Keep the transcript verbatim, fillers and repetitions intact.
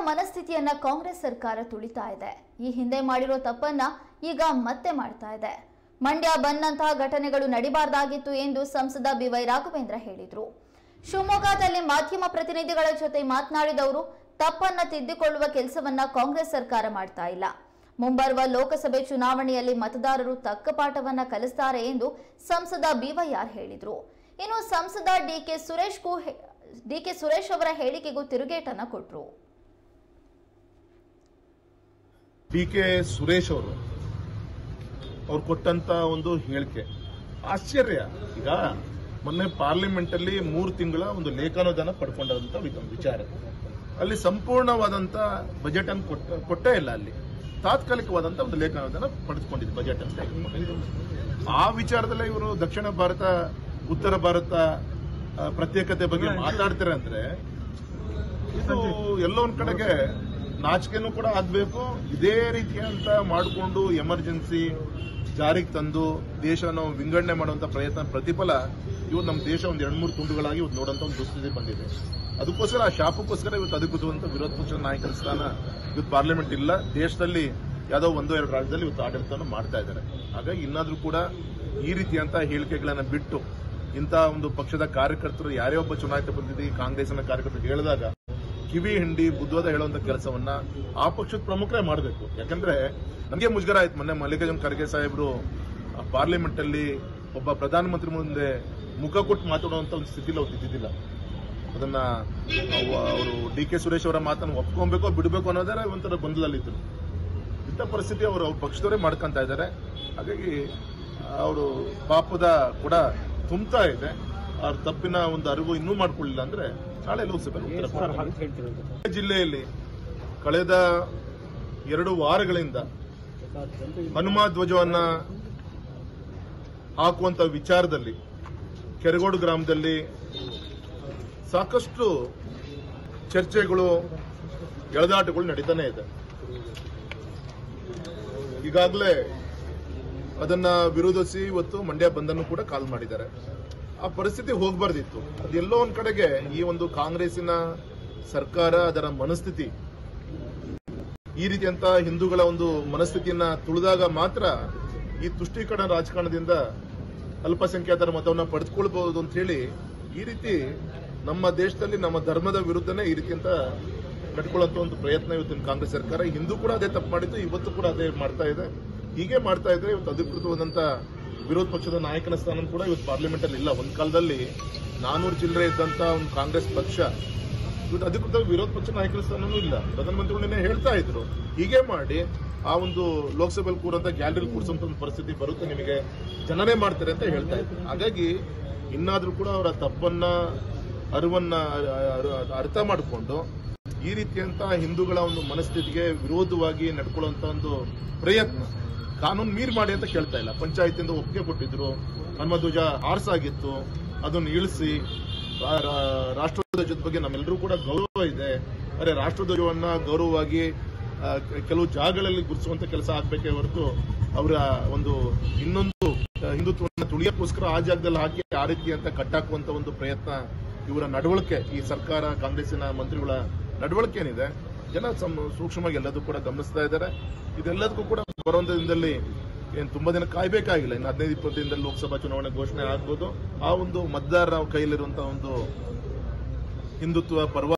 ಮನಸ್ಥಿತಿಯನ್ನ ಕಾಂಗ್ರೆಸ್ ಸರ್ಕಾರ ತುಳಿತಾ ಇದೆ. ಈ ಹಿಂದೆ ಮಾಡಿರೋ ತಪ್ಪನ್ನ ಈಗ ಮತ್ತೆ ಮಾಡ್ತಾ ಇದೆ. ಮಂಡ್ಯ ಬಂದಂತಹ ಘಟನೆಗಳು ನಡಿಬಾರ್ದಾಗಿತ್ತು ಎಂದು ಸಂಸದ ಬಿ ವೈ ರಾಘವೇಂದ್ರ ಹೇಳಿದರು. ಶಿವಮೊಗ್ಗದಲ್ಲಿ ಮಾಧ್ಯಮ ಪ್ರತಿನಿಧಿಗಳ ಜೊತೆ ಮಾತನಾಡಿದವರು ತಪ್ಪನ್ನ ತಿದ್ದಿಕೊಳ್ಳುವ ಕೆಲಸವನ್ನ ಕಾಂಗ್ರೆಸ್ ಸರ್ಕಾರ ಮಾಡ್ತಾ ಇಲ್ಲ. ಮುಂಬರುವ ಲೋಕಸಭೆ ಚುನಾವಣೆಯಲ್ಲಿ ಮತದಾರರು ತಕ್ಕ ಪಾಠವನ್ನ ಕಲಿಸ್ತಾರೆ ಎಂದು ಸಂಸದ ಬಿ ವೈ ಆರ್ ಹೇಳಿದರು. ಇನ್ನು ಸಂಸದ D K Suresh D K Suresh ಅವರ ಹೇಳಿಕೆಗೂ ತಿರುಗೇಟನ್ನ ಕೊಟ್ಟರು. ಡಿ ಕೆ ಸುರೇಶ್ ಅವರು ಅವ್ರು ಕೊಟ್ಟಂತ ಒಂದು ಹೇಳಿಕೆ ಆಶ್ಚರ್ಯ. ಈಗ ಮೊನ್ನೆ ಪಾರ್ಲಿಮೆಂಟ್ ಅಲ್ಲಿ ಮೂರು ತಿಂಗಳ ಒಂದು ಲೇಖಾನುದಾನ ಪಡ್ಕೊಂಡಂತ ವಿಚಾರ, ಅಲ್ಲಿ ಸಂಪೂರ್ಣವಾದಂತ ಬಜೆಟ್ ಅನ್ನು ಕೊಟ್ಟೇ ಇಲ್ಲ. ಅಲ್ಲಿ ತಾತ್ಕಾಲಿಕವಾದಂತ ಒಂದು ಲೇಖಾನುದಾನ ಪಡೆದುಕೊಂಡಿದೆ ಬಜೆಟ್ ಅಂತ. ಆ ವಿಚಾರದಲ್ಲೇ ಇವರು ದಕ್ಷಿಣ ಭಾರತ ಉತ್ತರ ಭಾರತ ಪ್ರತ್ಯೇಕತೆ ಬಗ್ಗೆ ಮಾತಾಡ್ತಾರೆ ಅಂದ್ರೆ ಇದು ಎಲ್ಲೋ ಒಂದ್ ಕಡೆಗೆ ನಾಚಿಕೆನೂ ಕೂಡ ಆಗ್ಬೇಕು. ಇದೇ ರೀತಿಯಂತ ಮಾಡಿಕೊಂಡು ಎಮರ್ಜೆನ್ಸಿ ಜಾರಿಗೆ ತಂದು ದೇಶನ ವಿಂಗಡಣೆ ಮಾಡುವಂತ ಪ್ರಯತ್ನ ಪ್ರತಿಫಲ ಇವತ್ತು ನಮ್ಮ ದೇಶ ಒಂದ್ ಎರಡ್ ಮೂರು ತುಂಡುಗಳಾಗಿ ಇವತ್ತು ನೋಡುವಂತ ಒಂದು ದುಸ್ಥಿತಿ ಬಂದಿದೆ. ಅದಕ್ಕೋಸ್ಕರ ಆ ಶಾಪಕ್ಕೋಸ್ಕರ ಇವತ್ತು ಅಧಿಕೃತವಂತ ವಿರೋಧ ಪಕ್ಷದ ನಾಯಕರ ಸ್ಥಾನ ಇವತ್ತು ಪಾರ್ಲಿಮೆಂಟ್ ಇಲ್ಲ. ದೇಶದಲ್ಲಿ ಯಾವುದೋ ಒಂದೋ ಎರಡು ರಾಜ್ಯದಲ್ಲಿ ಇವತ್ತು ಆಡಳಿತವನ್ನು ಮಾಡ್ತಾ ಇದ್ದಾರೆ. ಹಾಗಾಗಿ ಇನ್ನಾದ್ರೂ ಕೂಡ ಈ ರೀತಿಯಂತ ಹೇಳಿಕೆಗಳನ್ನ ಬಿಟ್ಟು ಇಂಥ ಒಂದು ಪಕ್ಷದ ಕಾರ್ಯಕರ್ತರು ಯಾರೇ ಒಬ್ಬ ಚುನಾಯಿತ ಪ್ರತಿನಿಧಿ ಕಾಂಗ್ರೆಸ್ನ ಕಾರ್ಯಕರ್ತರು ಹೇಳಿದಾಗ ಕಿವಿ ಹಿಂಡಿ ಬುದ್ಧವಾದ ಹೇಳುವಂತ ಕೆಲಸವನ್ನ ಆ ಪಕ್ಷದ ಪ್ರಮುಖರೇ ಮಾಡಬೇಕು. ಯಾಕಂದ್ರೆ ನಮಗೆ ಮುಜುಗರ ಆಯ್ತು. ಮೊನ್ನೆ ಮಲ್ಲಿಕಾರ್ಜುನ ಖರ್ಗೆ ಸಾಹೇಬರು ಪಾರ್ಲಿಮೆಂಟ್ ಅಲ್ಲಿ ಒಬ್ಬ ಪ್ರಧಾನಮಂತ್ರಿ ಮುಂದೆ ಮುಖ ಕೊಟ್ಟು ಮಾತಾಡುವಂತ ಒಂದು ಸ್ಥಿತಿಲಿ ಅವ್ರು ಇದ್ದಿದ್ದಿಲ್ಲ. ಅದನ್ನ ಅವರು ಡಿ ಕೆ ಸುರೇಶ್ ಅವರ ಮಾತನ್ನು ಒಪ್ಕೊಬೇಕು ಬಿಡಬೇಕು ಅನ್ನೋದೇ ಒಂಥರ ಗೊಂದಲದಲ್ಲಿದ್ದರು. ಇಂಥ ಪರಿಸ್ಥಿತಿ ಅವರು ಅವ್ರ ಪಕ್ಷದವರೇ ಮಾಡ್ಕೊಂತ ಇದ್ದಾರೆ. ಹಾಗಾಗಿ ಅವರು ಪಾಪದ ಕೂಡ ತುಂಬ್ತಾ ಇದೆ. ಅವ್ರ ತಪ್ಪಿನ ಒಂದು ಅರಿವು ಇನ್ನೂ ಮಾಡ್ಕೊಳ್ಳಿಲ್ಲ ಅಂದ್ರೆ ನಾಳೆ ಲೋಕಸಭೆ ಉತ್ತರ ಜಿಲ್ಲೆಯಲ್ಲಿ ಕಳೆದ ಎರಡು ವಾರಗಳಿಂದ ಹನುಮ ಧ್ವಜವನ್ನ ಹಾಕುವಂತ ವಿಚಾರದಲ್ಲಿ ಕೆರಗೋಡು ಗ್ರಾಮದಲ್ಲಿ ಸಾಕಷ್ಟು ಚರ್ಚೆಗಳು ಎಳೆದಾಟಗಳು ನಡೀತಾನೆ ಇದೆ. ಈಗಾಗಲೇ ಅದನ್ನ ವಿರೋಧಿಸಿ ಇವತ್ತು ಮಂಡ್ಯ ಬಂದನ್ನು ಕೂಡ ಕಾಲ್ ಮಾಡಿದ್ದಾರೆ. ಆ ಪರಿಸ್ಥಿತಿ ಹೋಗಬಾರ್ದಿತ್ತು. ಅದೆಲ್ಲೋ ಒಂದ್ ಕಡೆಗೆ ಈ ಒಂದು ಕಾಂಗ್ರೆಸ್ಸಿನ ಸರ್ಕಾರ ಅದರ ಮನಸ್ಥಿತಿ ಈ ರೀತಿಯಂತ ಹಿಂದೂಗಳ ಒಂದು ಮನಸ್ಥಿತಿಯನ್ನ ತುಳಿದಾಗ ಮಾತ್ರ ಈ ತುಷ್ಟೀಕರಣ ರಾಜಕಾರಣದಿಂದ ಅಲ್ಪಸಂಖ್ಯಾತರ ಮತವನ್ನ ಪಡೆದುಕೊಳ್ಬಹುದು ಅಂತ ಹೇಳಿ ಈ ರೀತಿ ನಮ್ಮ ದೇಶದಲ್ಲಿ ನಮ್ಮ ಧರ್ಮದ ವಿರುದ್ಧನೇ ಈ ರೀತಿಯಂತ ನಡ್ಕೊಳ್ಳುವಂತ ಒಂದು ಪ್ರಯತ್ನ ಇವತ್ತಿನ ಕಾಂಗ್ರೆಸ್ ಸರ್ಕಾರ. ಹಿಂದೂ ಕೂಡ ಅದೇ ತಪ್ಪು ಮಾಡಿತ್ತು, ಇವತ್ತು ಕೂಡ ಅದೇ ಮಾಡ್ತಾ ಇದೆ. ಹೀಗೆ ಮಾಡ್ತಾ ಇದ್ರೆ ಇವತ್ತು ಅಧಿಕೃತವಾದಂತ ವಿರೋಧ ಪಕ್ಷದ ನಾಯಕನ ಸ್ಥಾನ ಕೂಡ ಇವತ್ತು ಪಾರ್ಲಿಮೆಂಟ್ ಅಲ್ಲಿ ಇಲ್ಲ. ಒಂದ್ ಕಾಲದಲ್ಲಿ ನಾನೂರು ಚಿಲ್ಲರೆ ಇದ್ದಂತ ಒಂದು ಕಾಂಗ್ರೆಸ್ ಪಕ್ಷ ಇವತ್ತು ಅಧಿಕೃತ ವಿರೋಧ ಪಕ್ಷ ನಾಯಕನ ಸ್ಥಾನನೂ ಇಲ್ಲ. ಪ್ರಧಾನಮಂತ್ರಿಗಳನ್ನೇ ಹೇಳ್ತಾ ಇದ್ರು ಹೀಗೆ ಮಾಡಿ ಆ ಒಂದು ಲೋಕಸಭೆಯಲ್ಲಿ ಕೂರಂತ ಗ್ಯಾಲರಿ ಕೂರಿಸುವಂತ ಒಂದು ಪರಿಸ್ಥಿತಿ ಬರುತ್ತೆ, ನಿಮಗೆ ಜನನೇ ಮಾಡ್ತಾರೆ ಅಂತ ಹೇಳ್ತಾ ಇದ್ರು. ಹಾಗಾಗಿ ಇನ್ನಾದ್ರೂ ಕೂಡ ಅವರ ತಪ್ಪನ್ನ ಅರಿವನ್ನ ಅರ್ಥ ಮಾಡಿಕೊಂಡು ಈ ರೀತಿಯಂತ ಹಿಂದೂಗಳ ಒಂದು ಮನಸ್ಥಿತಿಗೆ ವಿರೋಧವಾಗಿ ನಡ್ಕೊಳ್ಳುವಂತ ಒಂದು ಪ್ರಯತ್ನ ಕಾನೂನು ಮೀರಿ ಮಾಡಿ ಅಂತ ಕೇಳ್ತಾ ಇಲ್ಲ. ಪಂಚಾಯತಿಯಿಂದ ಒಪ್ಪಿಗೆ ಕೊಟ್ಟಿದ್ರು, ಹನುಮಧ್ವಜ ಹಾರಿಸಾಗಿತ್ತು, ಅದನ್ನು ಇಳಿಸಿ ರಾಷ್ಟ್ರಧ್ವಜದ ಬಗ್ಗೆ ನಮ್ಮೆಲ್ಲರೂ ಕೂಡ ಗೌರವ ಇದೆ. ಅರೆ ರಾಷ್ಟ್ರಧ್ವಜವನ್ನ ಗೌರವವಾಗಿ ಕೆಲವು ಜಾಗಗಳಲ್ಲಿ ಗುರುತಿಸುವಂತ ಕೆಲಸ ಆಗ್ಬೇಕೇ ಹೊರತು ಅವರ ಒಂದು ಇನ್ನೊಂದು ಹಿಂದುತ್ವವನ್ನು ತುಳಿಯಕ್ಕೋಸ್ಕರ ಆ ಜಾಗದಲ್ಲಿ ಹಾಕಿ ಆ ರೀತಿ ಅಂತ ಕಟ್ಟಾಕುವಂತ ಒಂದು ಪ್ರಯತ್ನ ಇವರ ನಡವಳಿಕೆ, ಈ ಸರ್ಕಾರ ಕಾಂಗ್ರೆಸ್ಸಿನ ಮಂತ್ರಿಗಳ ನಡವಳಿಕೆ ಏನಿದೆ ಜನ ಸೂಕ್ಷ್ಮವಾಗಿ ಎಲ್ಲದೂ ಕೂಡ ಗಮನಿಸ್ತಾ ಇದ್ದಾರೆ. ಇದೆಲ್ಲದಕ್ಕೂ ಕೂಡ ಬರುವಂತ ದಿನದಲ್ಲಿ ಏನ್ ತುಂಬಾ ದಿನ ಕಾಯ್ಬೇಕಾಗಿಲ್ಲ. ಇನ್ನು ಹದಿನೈದು ಇಪ್ಪತ್ತು ದಿನದಲ್ಲಿ ಲೋಕಸಭಾ ಚುನಾವಣೆ ಘೋಷಣೆ ಆಗ್ಬೋದು. ಆ ಒಂದು ಮತದಾರರ ಕೈಯಲ್ಲಿರುವಂತಹ ಒಂದು ಹಿಂದುತ್ವ ಪರ್ವ